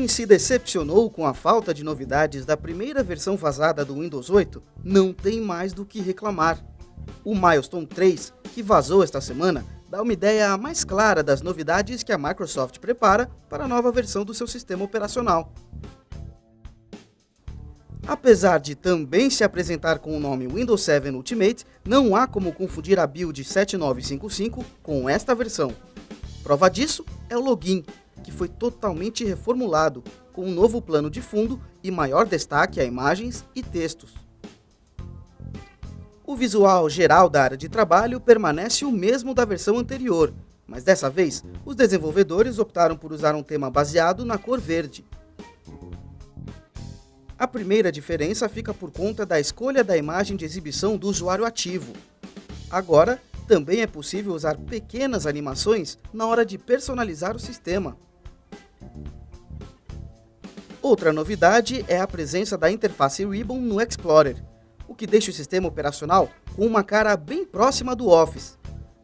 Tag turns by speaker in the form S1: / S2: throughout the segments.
S1: Quem se decepcionou com a falta de novidades da primeira versão vazada do Windows 8 não tem mais do que reclamar. O Milestone 3, que vazou esta semana, dá uma ideia mais clara das novidades que a Microsoft prepara para a nova versão do seu sistema operacional. Apesar de também se apresentar com o nome Windows 7 Ultimate, não há como confundir a build 7955 com esta versão. Prova disso é o login, que foi totalmente reformulado, com um novo plano de fundo e maior destaque a imagens e textos. O visual geral da área de trabalho permanece o mesmo da versão anterior, mas dessa vez os desenvolvedores optaram por usar um tema baseado na cor verde. A primeira diferença fica por conta da escolha da imagem de exibição do usuário ativo. Agora, também é possível usar pequenas animações na hora de personalizar o sistema. Outra novidade é a presença da interface Ribbon no Explorer, o que deixa o sistema operacional com uma cara bem próxima do Office.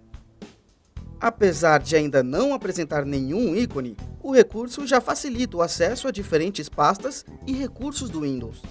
S1: Apesar de ainda não apresentar nenhum ícone, o recurso já facilita o acesso a diferentes pastas e recursos do Windows.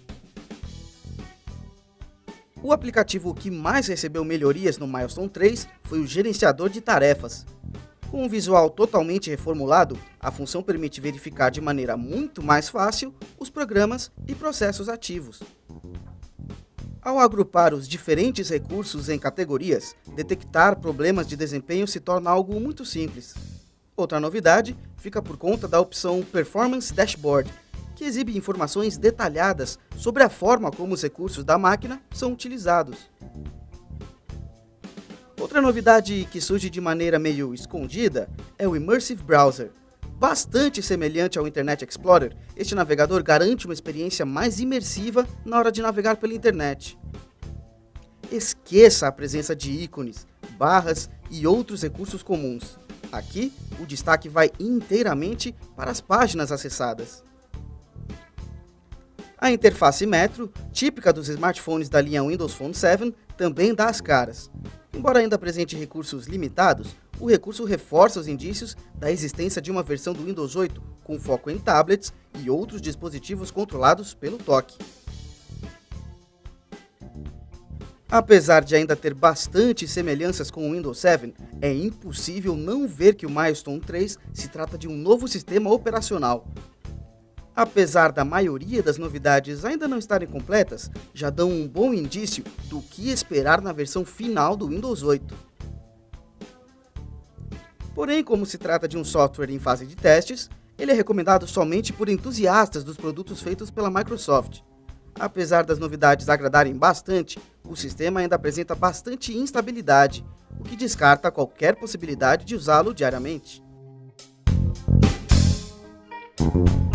S1: O aplicativo que mais recebeu melhorias no Milestone 3 foi o gerenciador de tarefas. Com um visual totalmente reformulado, a função permite verificar de maneira muito mais fácil os programas e processos ativos. Ao agrupar os diferentes recursos em categorias, detectar problemas de desempenho se torna algo muito simples. Outra novidade fica por conta da opção Performance Dashboard, que exibe informações detalhadas sobre a forma como os recursos da máquina são utilizados. Outra novidade que surge de maneira meio escondida é o Immersive Browser. Bastante semelhante ao Internet Explorer, este navegador garante uma experiência mais imersiva na hora de navegar pela internet. Esqueça a presença de ícones, barras e outros recursos comuns. Aqui, o destaque vai inteiramente para as páginas acessadas. A interface Metro, típica dos smartphones da linha Windows Phone 7, também dá as caras. Embora ainda apresente recursos limitados, o recurso reforça os indícios da existência de uma versão do Windows 8 com foco em tablets e outros dispositivos controlados pelo toque. Apesar de ainda ter bastante semelhanças com o Windows 7, é impossível não ver que o Milestone 3 se trata de um novo sistema operacional. Apesar da maioria das novidades ainda não estarem completas, já dão um bom indício do que esperar na versão final do Windows 8. Porém, como se trata de um software em fase de testes, ele é recomendado somente por entusiastas dos produtos feitos pela Microsoft. Apesar das novidades agradarem bastante, o sistema ainda apresenta bastante instabilidade, o que descarta qualquer possibilidade de usá-lo diariamente.